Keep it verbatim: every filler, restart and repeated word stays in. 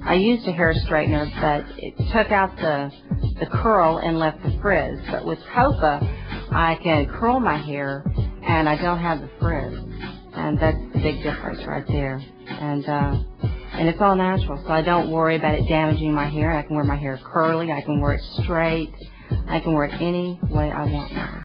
I used a hair straightener, but it took out the the curl and left the frizz. But with Copa, I can curl my hair, and I don't have the frizz, and that's the big difference right there. And uh, and it's all natural, so I don't worry about it damaging my hair. I can wear my hair curly. I can wear it straight. I can wear it any way I want.